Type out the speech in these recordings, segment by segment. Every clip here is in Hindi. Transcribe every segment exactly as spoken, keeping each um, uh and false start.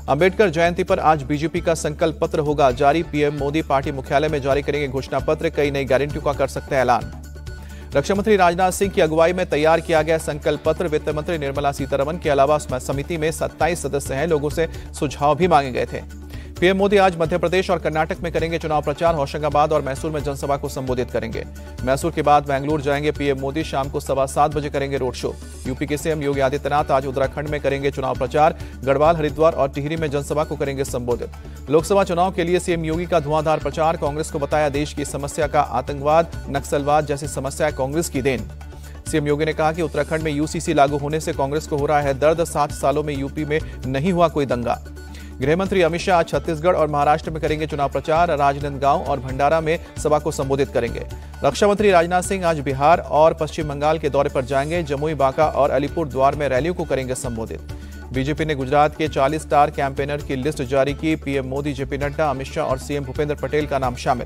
अंबेडकर जयंती पर आज बीजेपी का संकल्प पत्र होगा जारी। पीएम मोदी पार्टी मुख्यालय में जारी करेंगे घोषणा पत्र। कई नई गारंटियों का कर सकते हैं ऐलान। रक्षा मंत्री राजनाथ सिंह की अगुवाई में तैयार किया गया संकल्प पत्र। वित्त मंत्री निर्मला सीतारमण के अलावा समिति में सत्ताईस सदस्य हैं। लोगों से सुझाव भी मांगे गए थे। पीएम मोदी आज मध्य प्रदेश और कर्नाटक में करेंगे चुनाव प्रचार। होशंगाबाद और मैसूर में जनसभा को संबोधित करेंगे। मैसूर के बाद बेंगलुरु जाएंगे पीएम मोदी। शाम को सवा सात बजे करेंगे रोड शो। यूपी के सीएम योगी आदित्यनाथ आज उत्तराखंड में करेंगे चुनाव प्रचार। गढ़वाल, हरिद्वार और टिहरी में जनसभा को करेंगे संबोधित। लोकसभा चुनाव के लिए सीएम योगी का धुआंधार प्रचार। कांग्रेस को बताया देश की समस्या का आतंकवाद, नक्सलवाद जैसी समस्या कांग्रेस की देन। सीएम योगी ने कहा कि उत्तराखंड में यूसीसी लागू होने से कांग्रेस को हो रहा है दर्द। सात सालों में यूपी में नहीं हुआ कोई दंगा। गृह मंत्री अमित शाह आज छत्तीसगढ़ और महाराष्ट्र में करेंगे चुनाव प्रचार। राजनांदगांव और भंडारा में सभा को संबोधित करेंगे। रक्षा मंत्री राजनाथ सिंह आज बिहार और पश्चिम बंगाल के दौरे पर जाएंगे। जमुई, बांका और अलीपुर द्वार में रैलियों को करेंगे संबोधित। बीजेपी ने गुजरात के चालीस स्टार कैंपेनर की लिस्ट जारी की। पीएम मोदी, जेपी नड्डा, अमित शाह और सीएम भूपेंद्र पटेल का नाम शामिल।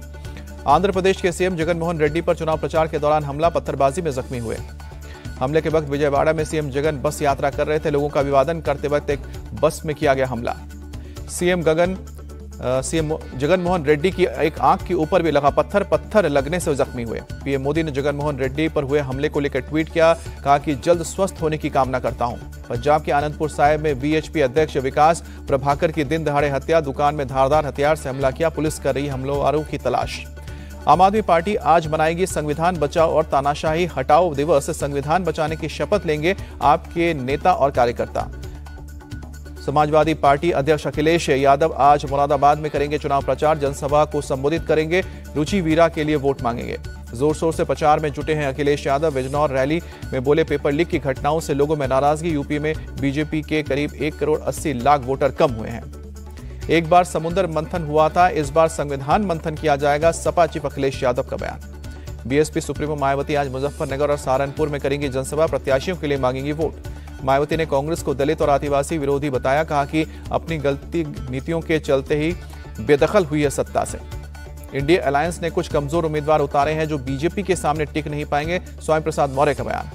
आंध्र प्रदेश के सीएम जगनमोहन रेड्डी पर चुनाव प्रचार के दौरान हमला, पत्थरबाजी में जख्मी हुए। हमले के वक्त विजयवाड़ा में सीएम जगन बस यात्रा कर रहे थे। लोगों का अभिवादन करते वक्त एक बस में किया गया हमला। सीएम गगन सीएम जगनमोहन रेड्डी की एक आंख के ऊपर भी लगा पत्थर पत्थर लगने से जख्मी हुए। पीएम मोदी ने जगनमोहन रेड्डी पर हुए हमले को लेकर ट्वीट किया। कहा कि जल्द स्वस्थ होने की कामना करता हूं। पंजाब के आनंदपुर साहिब में वीएचपी अध्यक्ष विकास प्रभाकर की दिन दहाड़े हत्या। दुकान में धारदार हथियार से हमला किया। पुलिस कर रही हमलावरों की तलाश। आम आदमी पार्टी आज मनाएगी संविधान बचाओ और तानाशाही हटाओ दिवस। संविधान बचाने की शपथ लेंगे आपके नेता और कार्यकर्ता। समाजवादी पार्टी अध्यक्ष अखिलेश यादव आज मुरादाबाद में करेंगे चुनाव प्रचार। जनसभा को संबोधित करेंगे। रुचि वीरा के लिए वोट मांगेंगे। जोर शोर से प्रचार में जुटे हैं अखिलेश यादव। बिजनौर रैली में बोले पेपर लीक की घटनाओं से लोगों में नाराजगी। यूपी में बीजेपी के करीब एक करोड़ अस्सी लाख वोटर कम हुए हैं। एक बार समुद्र मंथन हुआ था, इस बार संविधान मंथन किया जाएगा। सपा चीफ अखिलेश यादव का बयान। बीएसपी सुप्रीमो मायावती आज मुजफ्फरनगर और सहारनपुर में करेंगी जनसभा। प्रत्याशियों के लिए मांगेंगी वोट। मायावती ने कांग्रेस को दलित और आदिवासी विरोधी बताया। कहा कि अपनी गलती नीतियों के चलते ही बेदखल हुई है सत्ता से। इंडिया अलायंस ने कुछ कमजोर उम्मीदवार उतारे हैं जो बीजेपी के सामने टिक नहीं पाएंगे। स्वामी प्रसाद मौर्य का बयान।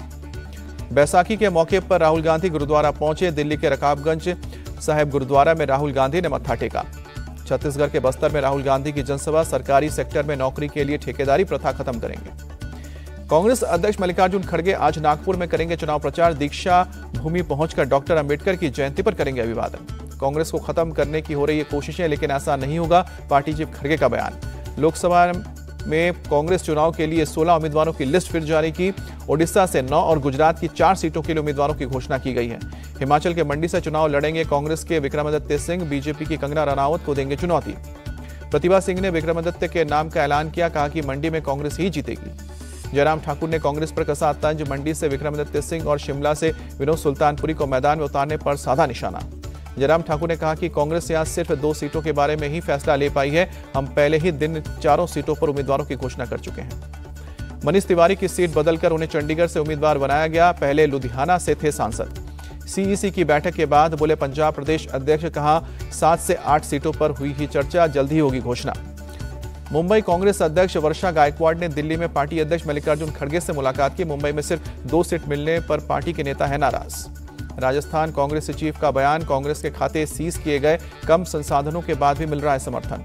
बैसाखी के मौके पर राहुल गांधी गुरुद्वारा पहुंचे। दिल्ली के रकाबगंज साहिब गुरुद्वारा में राहुल गांधी ने मत्था टेका। छत्तीसगढ़ के बस्तर में राहुल गांधी की जनसभा। सरकारी सेक्टर में नौकरी के लिए ठेकेदारी प्रथा खत्म करेंगे। कांग्रेस अध्यक्ष मल्लिकार्जुन खड़गे आज नागपुर में करेंगे चुनाव प्रचार। दीक्षा भूमि पहुंचकर डॉक्टर अंबेडकर की जयंती पर करेंगे अभिवादन। कांग्रेस को खत्म करने की हो रही है कोशिशें, लेकिन ऐसा नहीं होगा, पार्टी चीफ खड़गे का बयान। लोकसभा में कांग्रेस चुनाव के लिए सोलह उम्मीदवारों की लिस्ट फिर जारी की। ओडिशा से नौ और गुजरात की चार सीटों के लिए उम्मीदवारों की घोषणा की गई है। हिमाचल के मंडी से चुनाव लड़ेंगे कांग्रेस के विक्रमादित्य सिंह। बीजेपी की कंगना रनावत को देंगे चुनौती। प्रतिभा सिंह ने विक्रमादित्य के नाम का ऐलान किया। कहा कि मंडी में कांग्रेस ही जीतेगी। जयराम ठाकुर ने कांग्रेस पर कसा तंज। मंडी से विक्रमादित्य सिंह और शिमला से विनोद सुल्तानपुरी को मैदान में उतारने पर साधा निशाना। जयराम ठाकुर ने कहा कि कांग्रेस यहां सिर्फ दो सीटों के बारे में ही फैसला ले पाई है। हम पहले ही दिन चारों सीटों पर उम्मीदवारों की घोषणा कर चुके हैं। मनीष तिवारी की सीट बदलकर उन्हें चंडीगढ़ से उम्मीदवार बनाया गया। पहले लुधियाना से थे सांसद। सीईसी की बैठक के बाद बोले पंजाब प्रदेश अध्यक्ष। कहा सात से आठ सीटों पर हुई ही चर्चा, जल्द ही होगी घोषणा। मुंबई कांग्रेस अध्यक्ष वर्षा गायकवाड़ ने दिल्ली में पार्टी अध्यक्ष मल्लिकार्जुन खड़गे से मुलाकात की। मुंबई में सिर्फ दो सीट मिलने पर पार्टी के नेता है नाराज। राजस्थान कांग्रेस चीफ का बयान। कांग्रेस के खाते सीज किए गए। कम संसाधनों के बाद भी मिल रहा है समर्थन।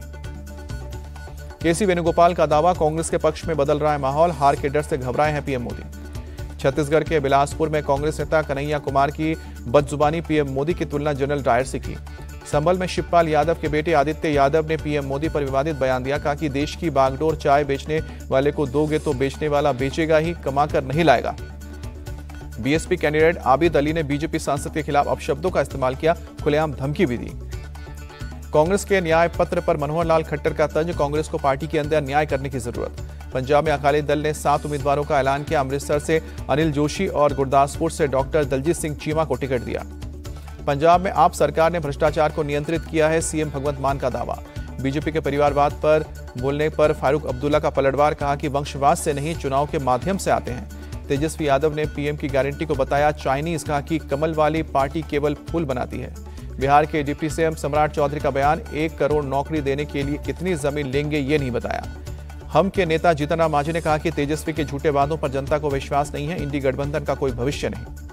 केसी वेणुगोपाल का दावा। कांग्रेस के पक्ष में बदल रहा है माहौल। हार के डर से घबराए हैं पीएम मोदी। छत्तीसगढ़ के बिलासपुर में कांग्रेस नेता कन्हैया कुमार की बदजुबानी। पीएम मोदी की तुलना जनरल डायर से की। संभल में शिवपाल यादव के बेटे आदित्य यादव ने पीएम मोदी पर विवादित बयान दिया। कहा कि देश की बागडोर चाय बेचने वाले को दोगे तो बेचने वाला बेचेगा ही, कमाकर नहीं लाएगा। बीएसपी कैंडिडेट आबिद अली ने बीजेपी सांसद के खिलाफ अपशब्दों का इस्तेमाल किया। खुलेआम धमकी भी दी। कांग्रेस के न्याय पत्र पर मनोहर लाल खट्टर का तंज। कांग्रेस को पार्टी के अंदर न्याय करने की जरूरत। पंजाब में अकाली दल ने सात उम्मीदवारों का ऐलान किया। अमृतसर से अनिल जोशी और गुरदासपुर से डॉक्टर दलजीत सिंह चीमा को टिकट दिया। पंजाब में आप सरकार ने भ्रष्टाचार को नियंत्रित किया है। सीएम भगवंत मान का दावा। बीजेपी के परिवारवाद पर बोलने पर फारूक अब्दुल्ला का पलटवार। कहा कि वंशवाद से नहीं, चुनाव के माध्यम से आते हैं। तेजस्वी यादव ने पीएम की गारंटी को बताया चाइनीज। कहा कि कमल वाली पार्टी केवल फूल बनाती है। बिहार के डिप्टी सीएम सम्राट चौधरी का बयान। एक करोड़ नौकरी देने के लिए कितनी जमीन लेंगे ये नहीं बताया। हम के नेता जीतन राम मांझी ने कहा कि तेजस्वी के झूठे वादों पर जनता को विश्वास नहीं है। इंडी गठबंधन का कोई भविष्य नहीं।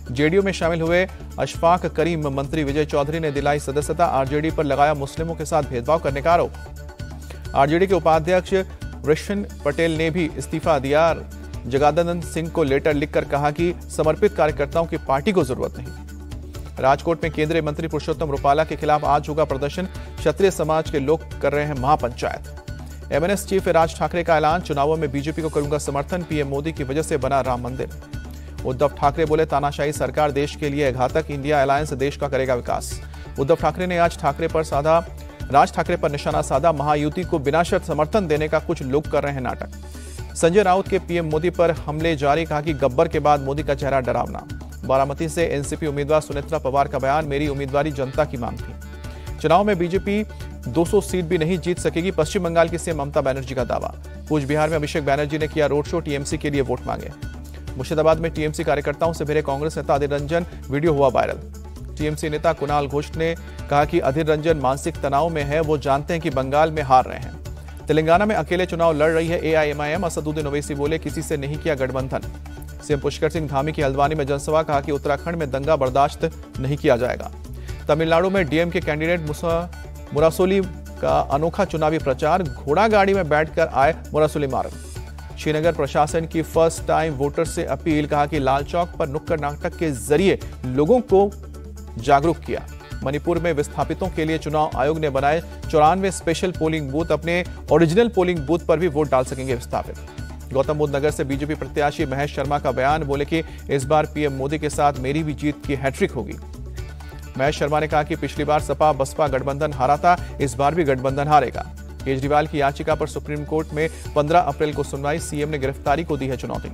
जेडीयू में शामिल हुए अशफाक करीम मंत्री विजय चौधरी ने दिलाई सदस्यता। आरजेडी पर लगाया मुस्लिमों के साथ भेदभाव करने का आरोप। आरजेडी के उपाध्यक्ष वृषण पटेल ने भी इस्तीफा दिया। जगदानंद सिंह को लेटर लिखकर कहा कि समर्पित कार्यकर्ताओं की पार्टी को जरूरत नहीं। राजकोट में केंद्रीय मंत्री पुरुषोत्तम रुपाला के खिलाफ आज होगा प्रदर्शन। क्षत्रिय समाज के लोग कर रहे हैं महापंचायत। एमएनएस चीफ राज ठाकरे का ऐलान, चुनावों में बीजेपी को करूंगा समर्थन। पीएम मोदी की वजह से बना राम मंदिर। उद्धव ठाकरे बोले, तानाशाही सरकार देश के लिए घातक। इंडिया अलायंस देश का करेगा विकास। उद्धव ठाकरे ने आज ठाकरे पर साधा राज ठाकरे पर निशाना साधा। महायुति को बिना शर्त समर्थन देने का कुछ लोग कर रहे हैं नाटक। संजय राउत के पीएम मोदी पर हमले जारी, कहा कि गब्बर के बाद मोदी का चेहरा डरावना। बारामती से एनसीपी उम्मीदवार सुनेत्रा पवार का बयान, मेरी उम्मीदवारी जनता की मांग थी। चुनाव में बीजेपी दो सौ सीट भी नहीं जीत सकेगी, पश्चिम बंगाल की सीएम ममता बनर्जी का दावा। कूच बिहार में अभिषेक बनर्जी ने किया रोड शो, टीएमसी के लिए वोट मांगे। मुर्शिदाबाद में टीएमसी कार्यकर्ताओं से भिड़े कांग्रेस नेता अधीर रंजन, वीडियो हुआ वायरल। टीएमसी नेता कुणाल घोष ने कहा कि अधीर रंजन मानसिक तनाव में है, वो जानते हैं कि बंगाल में हार रहे हैं। तेलंगाना में अकेले चुनाव लड़ रही है एआईएमआईएम। असदुद्दीन ओवैसी बोले, किसी से नहीं किया गठबंधन। सीएम पुष्कर सिंह धामी की हल्द्वानी में जनसभा, कहा कि उत्तराखंड में दंगा बर्दाश्त नहीं किया जाएगा। तमिलनाडु में डीएम के कैंडिडेट मुरासोली का अनोखा चुनावी प्रचार, घोड़ा गाड़ी में बैठकर आए मुरासोली मार्ग। श्रीनगर प्रशासन की फर्स्ट टाइम वोटर से अपील, कहा कि लाल चौक पर नुक्कड़ नाटक के जरिए लोगों को जागरूक किया। मणिपुर में विस्थापितों के लिए चुनाव आयोग ने बनाए चौरानवे स्पेशल पोलिंग बूथ, अपने ओरिजिनल पोलिंग बूथ पर भी वोट डाल सकेंगे विस्थापित। गौतम बुद्ध नगर से बीजेपी प्रत्याशी महेश शर्मा का बयान, बोले कि इस बार पीएम मोदी के साथ मेरी भी जीत की हैट्रिक होगी। महेश शर्मा ने कहा कि पिछली बार सपा बसपा गठबंधन हारा था, इस बार भी गठबंधन हारेगा। केजरीवाल की याचिका पर सुप्रीम कोर्ट में पंद्रह अप्रैल को सुनवाई, सीएम ने गिरफ्तारी को दी है चुनौती।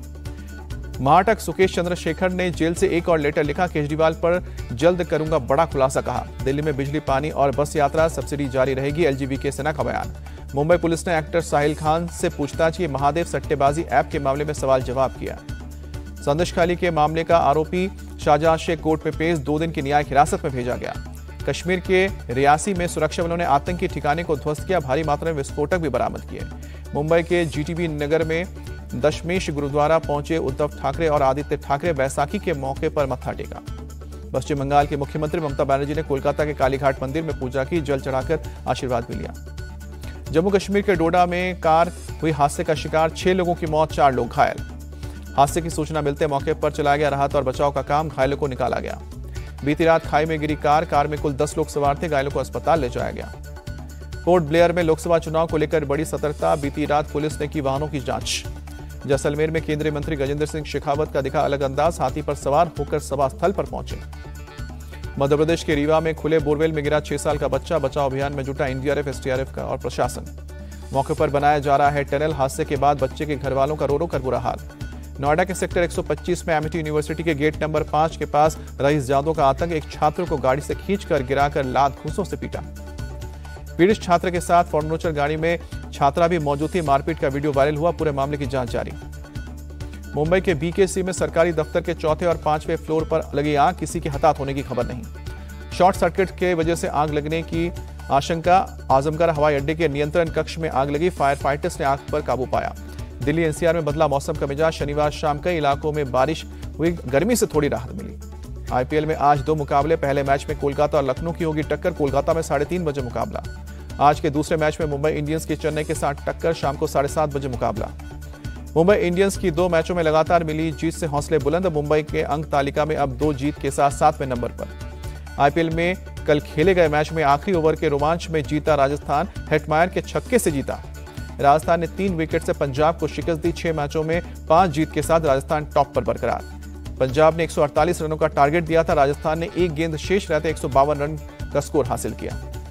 महाटक सुकेश चंद्रशेखर ने जेल से एक और लेटर लिखा, केजरीवाल पर जल्द करूंगा बड़ा खुलासा, कहा। दिल्ली में बिजली, पानी और बस यात्रा सब्सिडी जारी रहेगी, एलजीबी के सेना का बयान। मुंबई पुलिस ने एक्टर साहिल खान से पूछताछ की, महादेव सट्टेबाजी ऐप के मामले में सवाल जवाब किया। संदेशखाली के मामले का आरोपी शाहजहां शेख कोर्ट में पेश, दो दिन की न्यायिक हिरासत में भेजा गया। कश्मीर के रियासी में सुरक्षा बलों ने आतंकी ठिकाने को ध्वस्त किया, भारी मात्रा में विस्फोटक भी बरामद किए। मुंबई के जीटीबी नगर में दशमेश गुरुद्वारा पहुंचे उद्धव ठाकरे और आदित्य ठाकरे, बैसाखी के मौके पर मत्था टेका। पश्चिम बंगाल की मुख्यमंत्री ममता बनर्जी ने कोलकाता के कालीघाट मंदिर में पूजा की, जल चढ़ाकर आशीर्वाद भी लिया। जम्मू कश्मीर के डोडा में कार हुई हादसे का शिकार, छह लोगों की मौत, चार लोग घायल। हादसे की सूचना मिलते मौके पर चलाया गया राहत और बचाव का काम, घायलों को निकाला गया। बीती रात खाई में गिरी कार, कार में कुल दस लोग सवार थे, घायलों को अस्पताल ले जाया गया। पोर्ट ब्लेयर में लोकसभा चुनाव को लेकर बड़ी सतर्कता, बीती रात पुलिस ने की वाहनों की जांच। जैसलमेर में केंद्रीय मंत्री गजेंद्र सिंह शेखावत का दिखा अलग अंदाज, हाथी पर सवार होकर सभा स्थल पर पहुंचे। मध्य प्रदेश के रीवा में खुले बोरवेल में गिरा छह साल का बच्चा, बचाव अभियान में जुटा एनडीआरएफ, एसडीआरएफ का और प्रशासन। मौके पर बनाया जा रहा है टनल, हादसे के बाद बच्चे के घर वालों का रो रो कर बुरा हाल। नोएडा के सेक्टर एक सौ पच्चीस में एमिटी यूनिवर्सिटी के गेट नंबर पांच के पास रईस जादव का आतंक, एक छात्र को गाड़ी से खींचकर गिराकर लात घूंसों से पीटा। पीड़ित छात्र के साथ फॉर्च्यूनर गाड़ी में छात्रा भी मौजूद थी, मारपीट का वीडियो वायरल हुआ, पूरे मामले की जांच जारी। मुंबई के बीकेसी में सरकारी दफ्तर के चौथे और पांचवें फ्लोर पर लगी आग, किसी के हताहत होने की खबर नहीं। शॉर्ट सर्किट के वजह से आग लगने की आशंका, आजमगढ़ हवाई अड्डे के नियंत्रण कक्ष में आग लगी, फायर फाइटर्स ने आग पर काबू पाया। दिल्ली एनसीआर में बदला मौसम का मिजाज, शनिवार शाम कई इलाकों में बारिश हुई, गर्मी से थोड़ी राहत मिली। आईपीएल में आज दो मुकाबले, पहले मैच में कोलकाता और लखनऊ की होगी टक्कर, कोलकाता में साढ़े तीन बजे मुकाबला। आज के दूसरे मैच में मुंबई इंडियंस की चेन्नई के साथ टक्कर, शाम को साढ़े सात बजे मुकाबला। मुंबई इंडियंस की दो मैचों में लगातार मिली जीत से हौसले बुलंद, मुंबई के अंक तालिका में अब दो जीत के साथ सातवें नंबर पर। आईपीएल में कल खेले गए मैच में आखिरी ओवर के रोमांच में जीता राजस्थान, हेटमायर के छक्के से जीता। राजस्थान ने तीन विकेट से पंजाब को शिकस्त दी, छह मैचों में पांच जीत के साथ राजस्थान टॉप पर बरकरार। पंजाब ने एक सौ अड़तालीस रनों का टारगेट दिया था, राजस्थान ने एक गेंद शेष रहते एक सौ बावन रन का स्कोर हासिल किया।